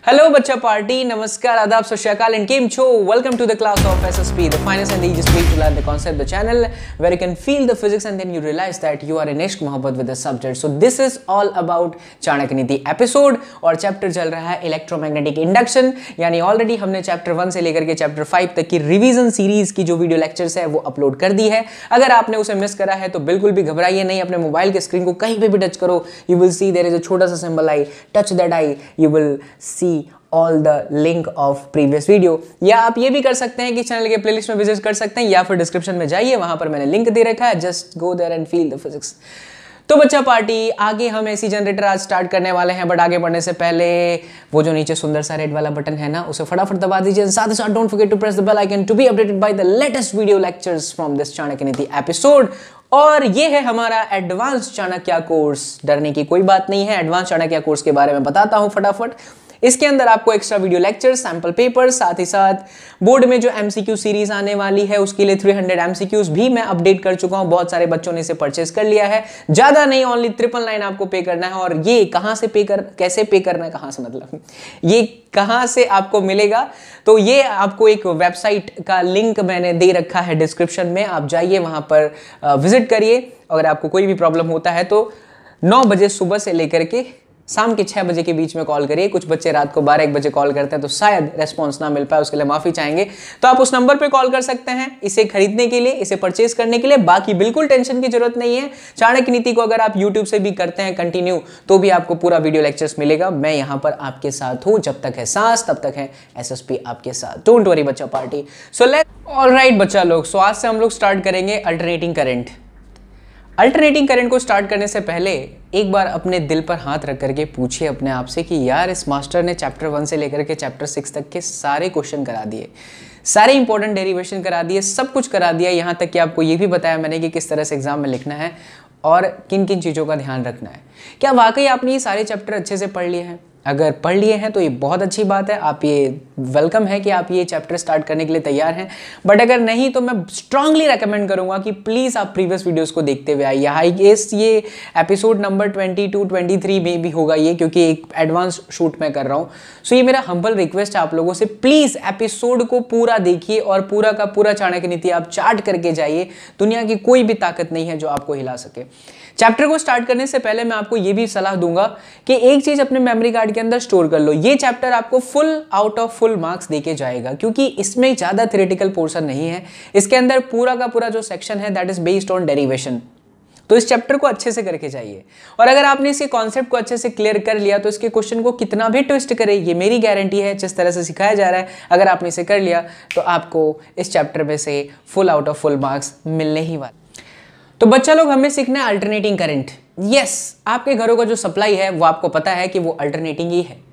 Hello बच्चा party, नमस्कार, आदाब, सत श्री अकाल एंड केम छो। Welcome to the class of SSP, the finest and the easiest way to learn the concept, the channel where you can feel the physics and then you realize that you are in ishq mohabbat with the subject. So this is all about Chanakya Niti episode और chapter चल रहा है electromagnetic induction. यानी already हमने chapter 1 से लेकर के chapter 5 तक की रिवीजन सीरीज की जो वीडियो लेक्चर्स है वो अपलोड कर दी है। अगर आपने उसे मिस करा है तो बिल्कुल भी घबराइए नहीं, अपने मोबाइल के स्क्रीन को कहीं पे भी टच करो, you will see there is a छोटा सा symbol I, touch that I, you will see all the link of previous video. या आप ये भी कर सकते हैं कि चैनल के प्लेलिस्ट में विजिट कर सकते हैं या फिर डिस्क्रिप्शन में जाइए, वहां पर मैंने लिंक दे रखा है, just go there and feel the physics. तो बच्चा पार्टी, आगे हम एसी जनरेटर आज स्टार्ट करने वाले हैं, बट आगे बढ़ने से पहले वो जो नीचे सुंदर सा रेड वाला बटन है ना, उसे फटाफट दबा दीजिए। साथ ही साथ don't forget to press the bell icon to be updated by the latest video lectures from this Chanakya Niti episode. और ये है हमारा एडवांस चाणक्य कोर्स। डरने की कोई बात नहीं है, एडवांस चाणक्य कोर्स के बारे में बताता हूं फटाफट। इसके अंदर आपको extra video lecture, sample paper, साथ ही साथ बोर्ड में जो एमसीक्यू सीरीज आने वाली है उसके लिए 300 एमसीक्यूज भी मैं अपडेट कर चुका हूं। बहुत सारे बच्चों ने इसे परचेस कर लिया है, ज्यादा नहीं, ओनली 999 आपको पे करना है। और ये कहां से कैसे पे करना है, कहां से मतलब ये कहां से आपको मिलेगा, तो ये आपको एक वेबसाइट का लिंक मैंने दे रखा है डिस्क्रिप्शन में, आप जाइए वहां पर विजिट करिए। अगर आपको कोई भी प्रॉब्लम होता है तो 9 बजे सुबह से लेकर के शाम के 6 बजे के बीच में कॉल करिए। कुछ बच्चे रात को 12-1 बजे कॉल करते हैं तो शायद रेस्पॉन्स ना मिल पाए, उसके लिए माफी चाहेंगे। तो आप उस नंबर पे कॉल कर सकते हैं इसे खरीदने के लिए, इसे परचेस करने के लिए। बाकी बिल्कुल टेंशन की जरूरत नहीं है। चाणक्य नीति को अगर आप यूट्यूब से भी करते हैं कंटिन्यू तो भी आपको पूरा वीडियो लेक्चर्स मिलेगा। मैं यहाँ पर आपके साथ हूँ, जब तक है सांस तब तक है एसएसपी आपके साथ। डोंट वरी बच्चा पार्टी। सो लेट ऑलराइट बच्चा लोग, सो आज से हम लोग स्टार्ट करेंगे अल्टरनेटिंग करंट। अल्टरनेटिंग करंट को स्टार्ट करने से पहले एक बार अपने दिल पर हाथ रख करके पूछिए अपने आप से कि यार इस मास्टर ने चैप्टर 1 से लेकर के चैप्टर 6 तक के सारे क्वेश्चन करा दिए, सारे इंपॉर्टेंट डेरिवेशन करा दिए, सब कुछ करा दिया। यहाँ तक कि आपको ये भी बताया मैंने कि किस तरह से एग्जाम में लिखना है और किन किन चीज़ों का ध्यान रखना है। क्या वाकई आपने ये सारे चैप्टर अच्छे से पढ़ लिए हैं? अगर पढ़ लिए हैं तो ये बहुत अच्छी बात है, आप ये वेलकम है कि आप ये चैप्टर स्टार्ट करने के लिए तैयार हैं। बट अगर नहीं तो मैं स्ट्रांगली रेकमेंड करूंगा कि प्लीज़ आप प्रीवियस वीडियोस को देखते हुए आइए। आई गेस ये एपिसोड नंबर 22-23 में भी होगा ये, क्योंकि एक एडवांस शूट मैं कर रहा हूँ। सो ये मेरा हम्बल रिक्वेस्ट है आप लोगों से, प्लीज़ एपिसोड को पूरा देखिए और पूरा का पूरा चाणक्य नीति आप चार्ट करके जाइए। दुनिया की कोई भी ताकत नहीं है जो आपको हिला सके। चैप्टर को स्टार्ट करने से पहले मैं आपको ये भी सलाह दूंगा कि एक चीज अपने मेमोरी कार्ड के अंदर स्टोर कर लो। ये चैप्टर आपको full out of full marks देके जाएगा, क्योंकि इसमें ज्यादा थ्योरेटिकल पोर्शन नहीं है। इसके अंदर पूरा का पूरा जो सेक्शन है that is based on derivation. तो इस चैप्टर को अच्छे से करके जाइए। और अगर आपने इसके कॉन्सेप्ट को अच्छे से क्लियर कर लिया तो इसके क्वेश्चन को कितना भी ट्विस्ट करे, ये मेरी गारंटी है, जिस तरह से सिखाया जा रहा है अगर आपने इसे कर लिया तो आपको इस चैप्टर में से full out of full marks मिलने ही वाले। तो बच्चा लोग, हमें सीखना है अल्टरनेटिंग करंट। यस, आपके घरों का जो सप्लाई है वो आपको पता है कि वो अल्टरनेटिंग ही है।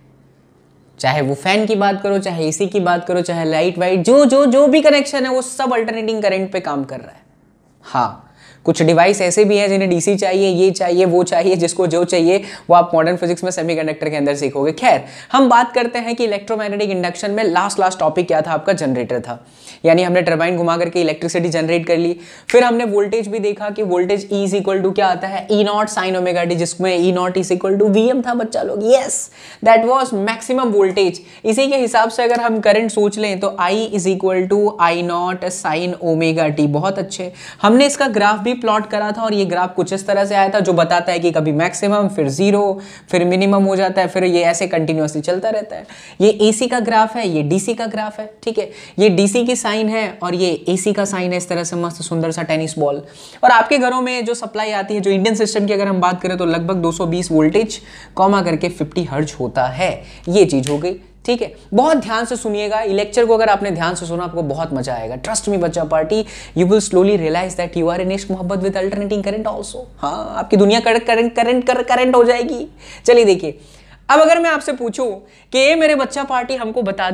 चाहे वो फैन की बात करो, चाहे एसी की बात करो, चाहे लाइट वाइट, जो भी कनेक्शन है वो सब अल्टरनेटिंग करंट पे काम कर रहा है। हाँ, कुछ डिवाइस ऐसे भी हैं जिन्हें डीसी चाहिए, ये चाहिए, वो चाहिए, जिसको जो चाहिए वो आप मॉडर्न फिजिक्स में सेमीकंडक्टर के अंदर सीखोगे। खैर, हम बात करते हैं कि इलेक्ट्रोमैग्नेटिक इंडक्शन में लास्ट टॉपिक क्या था आपका? जनरेटर था। यानी हमने टरबाइन घुमा करके इलेक्ट्रिसिटी जनरेट कर ली। फिर हमने वोल्टेज भी देखा कि voltage E is equal to क्या आता है? E naught sine omega t, जिसमें E naught is equal to VM था बच्चा लोग। Yes, that was maximum voltage. इसी के हिसाब से अगर हम करंट सोच लें तो I is equal to I naught sine omega t. बहुत अच्छे, हमने इसका ग्राफ भी प्लॉट करा था और ये ग्राफ कुछ इस तरह से आया था जो बताता है कि कभी मैक्सिमम, फिर 0, फिर मिनिमम हो जाता है, फिर ये ऐसे कंटिन्यूअसली चलता रहता है। ये AC का ग्राफ है, ये DC का ग्राफ है, ठीक है। ये DC की साइन है और ये AC का साइन है, इस तरह से मस्त सुंदर सा टेनिस बॉल। और आपके घरों में जो सप्लाई आती है, जो इंडियन सिस्टम की अगर हम बात करें तो लगभग 220 वोल्टेज कॉमा करके 50 हर्ट्ज होता है। ये चीज हो गई, ठीक है। बहुत ध्यान से सुनिएगा, लेक्चर को अगर आपने ध्यान से सुना आपको बहुत मजा आएगा। ट्रस्ट मी बच्चा party, you will slowly realise that you are in इश्क मोहब्बत विद अल्टरनेटिंग करंट आल्सो। हाँ, आपकी दुनिया करंट हो जाएगी। चलिए देखिए, अब अगर मैं आपसे पूछूं कि ए मेरे बच्चा पार्टी हमको बता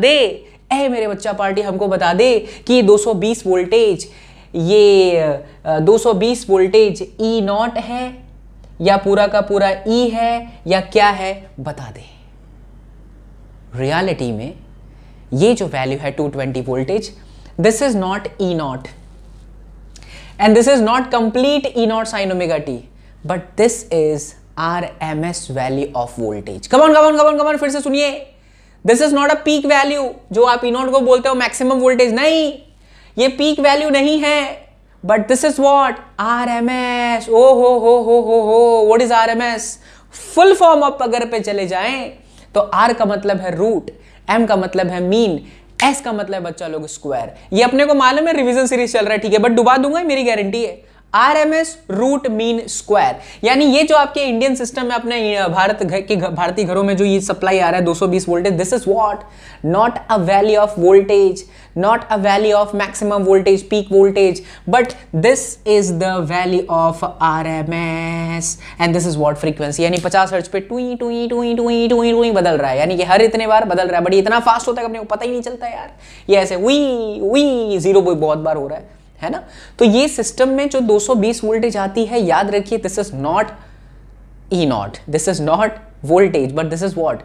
दे कि 220 वोल्टेज, ये 220 वोल्टेज E नॉट है या पूरा का पूरा E है या क्या है, बता दे। रियलिटी में ये जो वैल्यू है 220 voltage, this is not E naught and this is not complete E naught sine omega t, but this is RMS value of voltage. Come on फिर से सुनिए, this is not a peak value जो आप ई not को बोलते हो maximum voltage, नहीं, ये पीक वैल्यू नहीं है, but this is what RMS. ओ हो what is RMS? Full form अप अगर पे चले जाएं तो आर का मतलब है रूट, एम का मतलब है मीन, एस का मतलब बच्चा लोग स्क्वायर। ये अपने को मालूम है, रिवीजन सीरीज चल रहा है, ठीक है, बट डुबा दूंगा मेरी गारंटी है। आरएमएस रूट मीन स्क्वायर, यानी ये जो आपके इंडियन सिस्टम में अपने भारतीय घरों में जो ये सप्लाई आ रहा है 220 voltage, this is what not a value of voltage, not a value of maximum voltage, peak voltage, but this is the value of RMS and this is what frequency, यानी 50 हर्ट्ज पे टुई टुई टुई टुई टुई टुई बदल रहा है, यानी कि हर इतने बार बदल रहा है, बट इतना फास्ट होता है कि अपने को पता ही नहीं चलता यार। ये ऐसे वी वी जीरो बहुत बार हो रहा है ना। तो ये सिस्टम में जो 220 वोल्टेज आती है, याद रखिए this is not E naught, this is not voltage, but this is what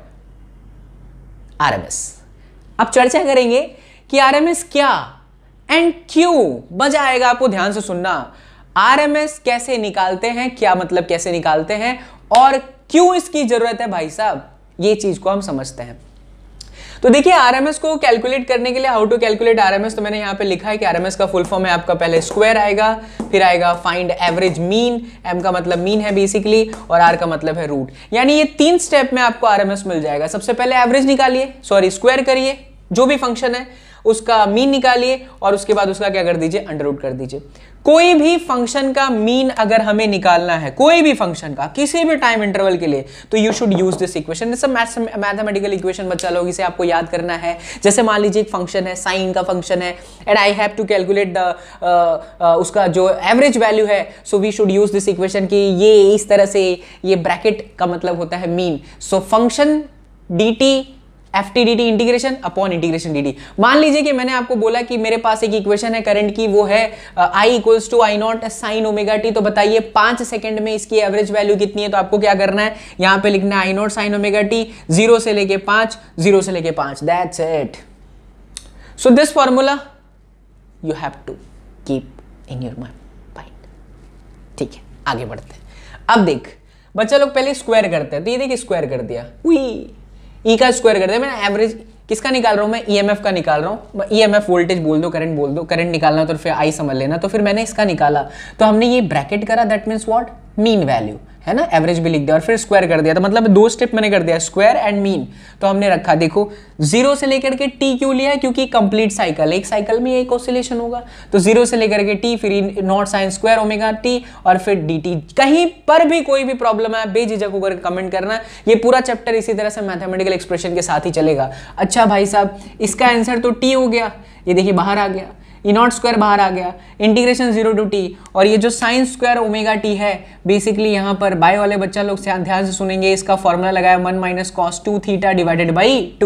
RMS. अब चर्चा करेंगे कि आरएमएस क्या एंड क्यों, मजा आएगा आपको, ध्यान से सुनना। आरएमएस कैसे निकालते हैं, क्या मतलब कैसे निकालते हैं, और क्यों इसकी जरूरत है भाई साहब, ये चीज को हम समझते हैं। तो देखिए आरएमएस को कैलकुलेट करने के लिए, हाउ टू कैलकुलेट आरएमएस, तो मैंने यहां पे लिखा है कि आरएमएस का फुल फॉर्म है आपका, पहले स्क्वायर आएगा, फिर आएगा फाइंड एवरेज मीन, एम का मतलब मीन है बेसिकली, और आर का मतलब है रूट, यानी ये 3 स्टेप में आपको आरएमएस मिल जाएगा। सबसे पहले एवरेज निकालिए, सॉरी स्क्वायर करिए, जो भी फंक्शन है उसका मीन निकालिए, और उसके बाद उसका क्या कर दीजिए, अंडर रूट कर दीजिए। कोई भी फंक्शन का मीन अगर हमें निकालना है, कोई भी फंक्शन का किसी भी टाइम इंटरवल के लिए, तो you should use this equation. This mathematical equation बच्चा लोग, इसे आपको याद करना है। जैसे मान लीजिए एक फंक्शन है, साइन का फंक्शन है, and I have to calculate the उसका जो एवरेज वैल्यू है, so we should use this equation कि ये इस तरह से, ये ब्रैकेट का मतलब होता है mean. So function dt ft dt integration upon integration dt। मान लीजिए कि मैंने आपको बोला कि मेरे पास एक इक्वेशन है करंट की, वो है I equals to I naught sine omega t. तो बताइए 5 सेकंड में इसकी एवरेज वैल्यू कितनी है, तो आपको क्या करना है, यहां पे लिखना है I naught sine omega t 0 से लेके 5, 0 से लेके 5, that's it. So this formula you have to keep in your mind, ठीक है। आगे बढ़ते हैं। अब देख बच्चा लोग पहले स्क्वायर करते हैं, तो ये देखिए स्क्वायर कर दिया, ई का स्क्वायर कर दिया मैंने। एवरेज किसका निकाल रहा हूं मैं, ईएमएफ का निकाल रहा हूं, ईएमएफ वोल्टेज बोल दो, करंट बोल दो, करंट निकालना तो फिर आई समझ लेना। तो फिर मैंने इसका निकाला, तो हमने ये ब्रैकेट करा, that means what mean value है ना, एवरेज भी लिख दिया, और फिर स्क्वायर कर दिया। तो मतलब 2 स्टेप मैंने कर दिया, स्क्वायर एंड मीन। तो हमने रखा, देखो 0 से लेकर के टी क्यों लिया है, क्योंकि कंप्लीट साइकिल, एक साइकिल में एक ऑसिलेशन होगा। तो 0 से लेकर के टी, फिर naught sine square omega t, और फिर dt। कहीं पर भी कोई भी प्रॉब्लम है बेझिझक होकर कमेंट करना। ये पूरा चैप्टर इसी तरह से मैथमेटिकल एक्सप्रेशन के साथ ही चलेगा। अच्छा भाई साहब, इसका आंसर तो टी हो गया, ये देखिए बाहर आ गया, ई नॉट स्क्वायर बाहर आ गया, इंटीग्रेशन 0 टू टी, और ये जो साइन स्क्वायर ओमेगा टी है, बेसिकली यहाँ पर बायो वाले बच्चा लोग ध्यान से सुनेंगे, इसका फॉर्मूला लगाया 1 minus cos 2 theta divided by 2,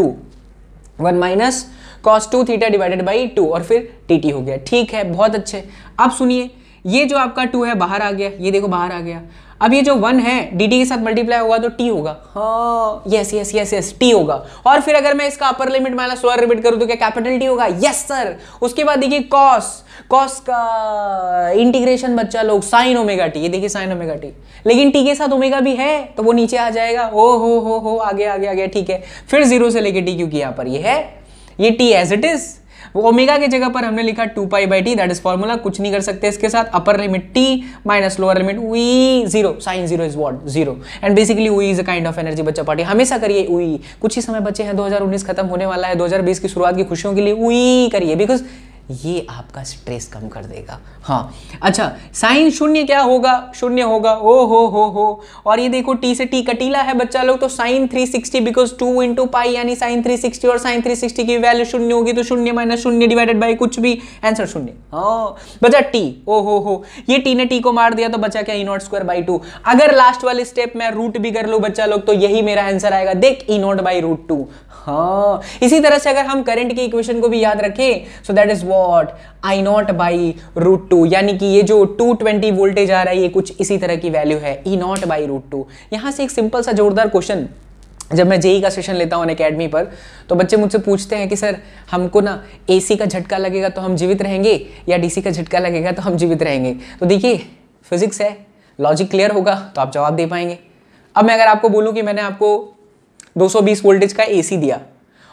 1 minus cos 2 theta divided by 2, और फिर टी टी हो गया। ठीक है, बहुत अच्छे। अब सुनिए, ये जो आपका 2 है बाहर आ गया, ये देखो बाहर आ गया। अब ये जो 1 है dt के साथ मल्टीप्लाई होगा तो t होगा, हाँ yes yes yes yes t होगा। और फिर अगर मैं इसका upper limit minus lower limit करूं तो क्या कैपिटल t होगा, यस सर। उसके बाद देखिए cos का इंटीग्रेशन बच्चा लोग साइन ओमेगा टी, ये देखिए साइन ओमेगा टी, लेकिन t के साथ ओमेगा भी है तो वो नीचे आ जाएगा, ओ हो आगे आगे आगे, ठीक है। फिर 0 से लेके t, क्योंकि यहाँ पर ये है, ये t as it is, omega की जगह पर हमने लिखा 2 pi by T, that is formula, कुछ नहीं कर सकते इसके साथ। Upper limit t minus lower limit V 0, sine 0 is what 0, and basically V is a kind of energy बच्चा पार्टी। हमेशा करिए वी, कुछ ही समय बचे हैं, 2019 खत्म होने वाला है, 2020 की शुरुआत की खुशियों के लिए वी करिए, बिकॉज ये आपका स्ट्रेस कम कर देगा। हाँ अच्छा, साइन शून्य क्या होगा, शून्य होगा, ओ हो। और ये देखो t से t कटीला है बच्चा लोग, तो साइन 360, बिकॉज 2 इंटू पाई यानी साइन 360, और साइन 360 की वैल्यू शून्य होगी, तो शून्य माइनस शून्य डिवाइडेड बाई कुछ भी, आंसर शून्य। हाँ बचा t, ओ हो, ये t ने t को मार दिया, तो बचा क्या, ई नॉट स्क्वायर बाई 2। अगर लास्ट वाले स्टेप में रूट भी कर लो बच्चा लोग, तो यही मेरा आंसर आएगा, देख ई नॉट बाई रूट 2। हाँ इसी तरह से अगर हम करंट की इक्वेशन को भी याद रखें, so that is what I naught by root 2, यानी कि ये जो 220 वोल्टेज आ रहा है, ये कुछ इसी तरह की वैल्यू है, ई नॉट बाई रूट 2। यहां से एक सिंपल सा जोरदार क्वेश्चन, जब मैं जेई का सेशन लेता हूं अकेडमी पर, तो बच्चे मुझसे पूछते हैं कि सर हमको ना एसी का झटका लगेगा तो हम जीवित रहेंगे, या डीसी का झटका लगेगा तो हम जीवित रहेंगे। तो देखिए फिजिक्स है, लॉजिक क्लियर होगा तो आप जवाब दे पाएंगे। अब मैं अगर आपको बोलूं कि मैंने आपको 220 वोल्टेज का एसी दिया,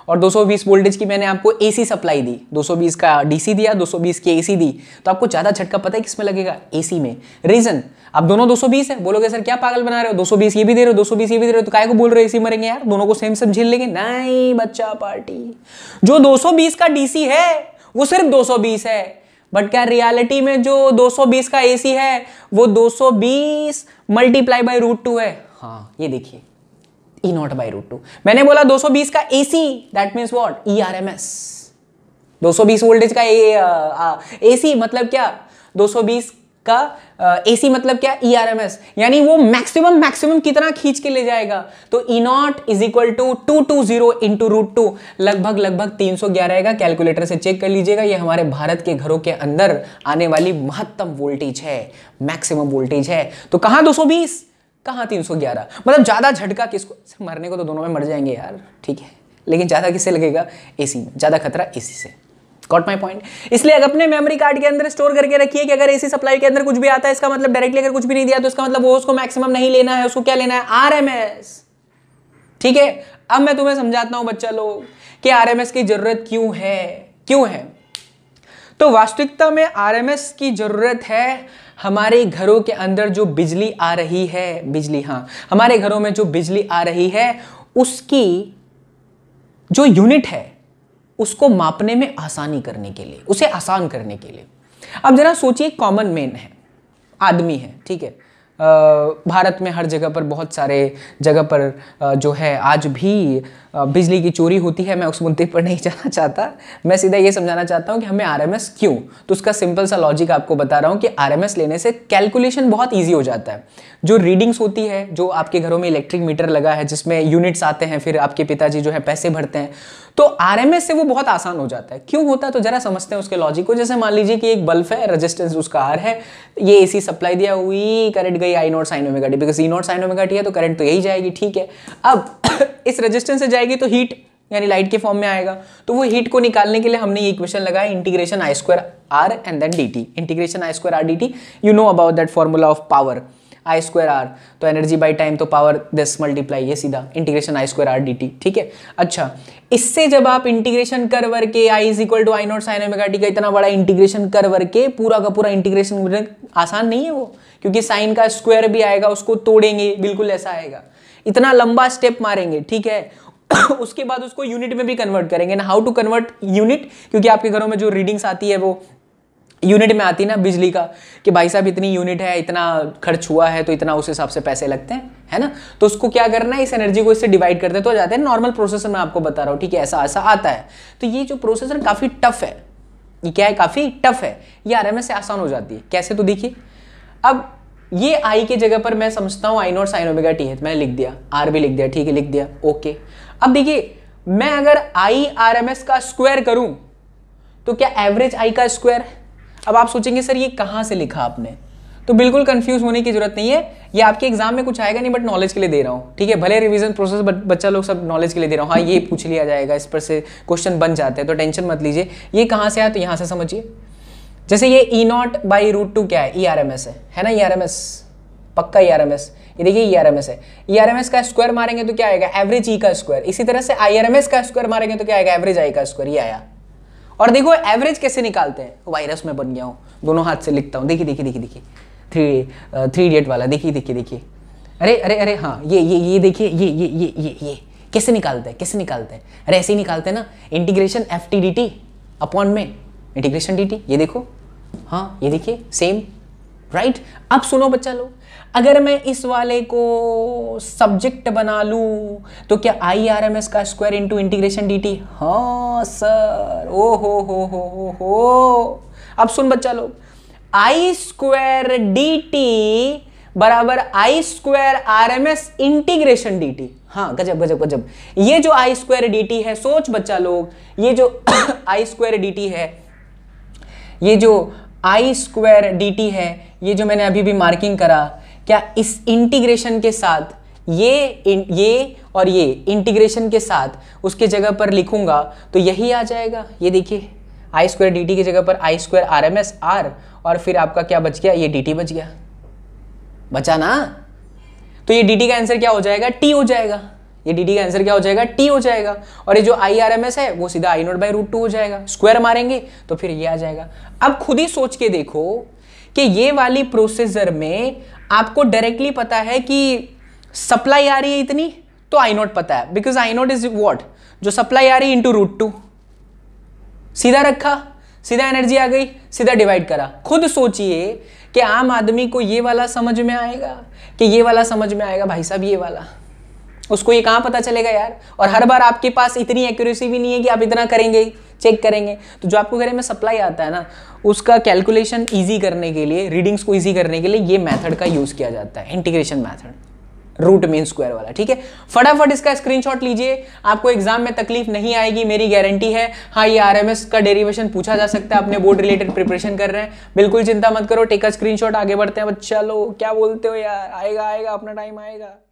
और 220 वोल्टेज की मैंने आपको एसी सप्लाई दी, 220 का डीसी दिया, 220 की एसी दी, तो आपको ज्यादा झटका पता है किसमें लगेगा? एसी में। रीजन, अब दोनों 220 है, बोलोगे सर क्या पागल बना रहे हो, 220 ये भी दे रहे हो, 220 ये भी दे रहे हो, तो काहे को बोल रहे हो एसी मरेंगे यार, दोनों को सेम झेल लेंगे? नहीं बच्चा पार्टी, जो 220 का डीसी है वो सिर्फ 220 है, बट क्या रियलिटी में जो 220 का एसी है वो 220 मल्टीप्लाई बाई √2 है। हाँ ये देखिए, E0/√2। मैंने बोला 220 का AC, that means what? ERMS। 220 voltage का एसी मतलब क्या? 220 का एसी मतलब क्या? ERMS, यानी वो मैक्सिमम कितना खींच के ले जाएगा? तो E0 = 220 इंटू √2, लगभग 311 आएगा। कैलकुलेटर से चेक कर लीजिएगा, ये हमारे भारत के घरों के अंदर आने वाली महत्तम वोल्टेज है, मैक्सिमम वोल्टेज है। तो कहां 220, कहां 311? मतलब ज्यादा झटका किसको? मरने को तो दोनों में मर जाएंगे यार, ठीक है, लेकिन ज्यादा किससे लगेगा? एसी में, ज्यादा खतरा एसी से। Got my point? इसलिए अपने मेमोरी कार्ड के अंदर स्टोर करके रखिए कि अगर एसी सप्लाई के अंदर कुछ भी आता है, इसका मतलब डायरेक्टली अगर कुछ भी नहीं दिया तो इसका मतलब वो उसको मैक्सिमम नहीं लेना है, उसको क्या लेना है? RMS। ठीक है, अब मैं तुम्हें समझाता हूं बच्चा लोग कि RMS की जरूरत क्यों है। तो वास्तविकता में RMS की जरूरत है हमारे घरों के अंदर जो बिजली आ रही है, बिजली, हाँ, हमारे घरों में जो बिजली आ रही है उसकी जो यूनिट है उसको मापने में आसानी करने के लिए, उसे आसान करने के लिए। अब जरा सोचिए, कॉमन मैन है, आदमी है, ठीक है, भारत में हर जगह पर, बहुत सारे जगह पर जो है आज भी बिजली की चोरी होती है। मैं उस मुद्दे पर नहीं जाना चाहता, मैं सीधा ये समझाना चाहता हूँ कि हमें RMS क्यों। तो उसका सिंपल सा लॉजिक आपको बता रहा हूँ कि RMS लेने से कैलकुलेशन बहुत ईजी हो जाता है। जो रीडिंग्स होती है, जो आपके घरों में इलेक्ट्रिक मीटर लगा है जिसमें यूनिट्स आते हैं, फिर आपके पिताजी जो है पैसे भरते हैं, तो RMS से वो बहुत आसान हो जाता है। क्यों होता है तो जरा समझते हैं उसके लॉजिक को। जैसे मान लीजिए कि एक बल्ब है, रेजिस्टेंस उसका R है, ये एसी सप्लाई दिया हुई, करंट गई I0 sin ωt, because E0 sin ωt है तो करंट तो यही जाएगी, ठीक है। अब इस रेजिस्टेंस से जाएगी तो हीट यानी लाइट के फॉर्म में आएगा, तो वो हीट को निकालने के लिए हमने ये इक्वेशन लगाया, integration I2R and then dt, integration I2R dt। You know about that formula of power, I2R तो एनर्जी बाई टाइम, तो पावर दिस मल्टीप्लाई, ये सीधा इंटीग्रेशन I2R dt, ठीक है। अच्छा, इससे जब आप इंटीग्रेशन कर वर के I = I0 sin ωt का इतना बड़ा इंटीग्रेशन कर वर के पूरा का पूरा इंटीग्रेशन, आसान नहीं है वो, क्योंकि साइन का स्क्वायर भी आएगा, उसको तोड़ेंगे, बिल्कुल ऐसा आएगा, इतना लंबा स्टेप मारेंगे, ठीक है। उसके बाद उसको यूनिट में भी कन्वर्ट करेंगे ना। हाउ टू कन्वर्ट यूनिट, क्योंकि आपके घरों में जो रीडिंग्स आती है वो यूनिट में आती है ना बिजली का, कि भाई साहब इतनी यूनिट है, इतना खर्च हुआ है तो इतना उस हिसाब से पैसे लगते हैं, है ना। तो उसको क्या करना है, इस एनर्जी को इससे डिवाइड करते तो जाते हैं। नॉर्मल प्रोसेसर मैं आपको बता रहा हूँ, ठीक है, ऐसा ऐसा आता है। तो ये जो प्रोसेसर काफ़ी टफ है, ये क्या है, काफ़ी टफ है, ये RMS से आसान हो जाती है। कैसे, तो देखिए, अब ये I के जगह पर मैं समझता हूँ I0 sin ωt है, मैंने लिख दिया, R भी लिख दिया, ठीक है, लिख दिया, ओके। अब देखिए, मैं अगर RMS का स्क्वायर करूं तो क्या एवरेज I का स्क्वायर है? अब आप सोचेंगे सर ये कहां से लिखा आपने, तो बिल्कुल कंफ्यूज होने की जरूरत नहीं है, ये आपके एग्जाम में कुछ आएगा नहीं, बट नॉलेज के लिए दे रहा हूं, ठीक है। भले रिवीजन प्रोसेस बच्चा लोग सब नॉलेज के लिए दे रहा हूं, हाँ ये पूछ लिया जाएगा, इस पर से क्वेश्चन बन जाते हैं, तो टेंशन मत लीजिए। ये कहां से आया, तो यहां से समझिए। जैसे ये E0/√2 क्या है, ERMS है ना, ERMS पक्का ERMS, ये देखिए ERMS है, ERMS का स्क्वायर मारेंगे तो क्या आएगा, एवरेज E का स्क्वायर। इसी तरह से IRMS का स्क्वायर मारेंगे तो क्या आएगा, एवरेज I का स्क्वायर, ये आया। और देखो एवरेज कैसे निकालते हैं, वायरस में बन गया हूं, दोनों हाथ से लिखता हूं, देखिए देखिए देखिए देखिए, 3 इडियट वाला, देखिए देखिए देखिए, अरे अरे अरे हाँ, ये देखिए, ये कैसे निकालते हैं, कैसे निकालते हैं, अरे ऐसे ही निकालते हैं ना, इंटीग्रेशन FT/dt अपॉन में इंटीग्रेशन dt, ये देखो, हाँ ये देखिए सेम, राइट। अब सुनो बच्चा लोग, अगर मैं इस वाले को सब्जेक्ट बना लूं तो क्या IRMS का स्क्वायर इंटू इंटीग्रेशन dt, हाँ सर, ओ हो। अब सुन बच्चा लोग, I² dt बराबर I² RMS इंटीग्रेशन dt, हाँ गजब गजब गजब। ये जो I² dt है, सोच बच्चा लोग, ये जो I² dt है, ये जो I² dt है, ये जो मैंने अभी भी मार्किंग करा, क्या इस इंटीग्रेशन के साथ ये और ये इंटीग्रेशन के साथ उसके जगह पर लिखूंगा तो यही आ जाएगा। ये देखिए, I² dt की जगह पर I² RMS R, और फिर आपका क्या बच गया, ये dt बच गया, बचा ना। तो ये dt का आंसर क्या हो जाएगा, t हो जाएगा। ये डी टी का आंसर क्या हो जाएगा, टी हो जाएगा। और ये जो आई आर एम एस है वो सीधा आई नॉट बाई रूट 2 हो जाएगा, स्क्वायर मारेंगे तो फिर ये आ जाएगा। अब खुद ही सोच के देखो कि ये वाली प्रोसीजर में आपको डायरेक्टली पता है कि सप्लाई आ रही है इतनी, तो आई नॉट पता है, because I naught is what, जो सप्लाई आ रही है इंटू रूट 2, सीधा रखा, सीधा एनर्जी आ गई, सीधा डिवाइड करा। खुद सोचिए कि आम आदमी को ये वाला समझ में आएगा कि ये वाला समझ में आएगा, भाई साहब ये वाला, उसको ये कहाँ पता चलेगा यार। और हर बार आपके पास इतनी एक्यूरेसी भी नहीं है कि आप इतना करेंगे, चेक करेंगे। तो जो आपको घरे में सप्लाई आता है ना, उसका कैलकुलेशन इजी करने के लिए, रीडिंग्स को इजी करने के लिए ये मेथड का यूज किया जाता है, integration method, root mean square वाला। ठीक है, फटाफट इसका स्क्रीनशॉट लीजिए, आपको एग्जाम में तकलीफ नहीं आएगी, मेरी गारंटी है। हाँ, ये आरएमएस का डेरिवेशन पूछा जा सकता है, अपने बोर्ड रिलेटेड प्रिपरेशन कर रहे हैं, बिल्कुल चिंता मत करो, टेक अ स्क्रीनशॉट, आगे बढ़ते हैं। चलो क्या बोलते हो यार, आएगा आएगा, अपना टाइम आएगा।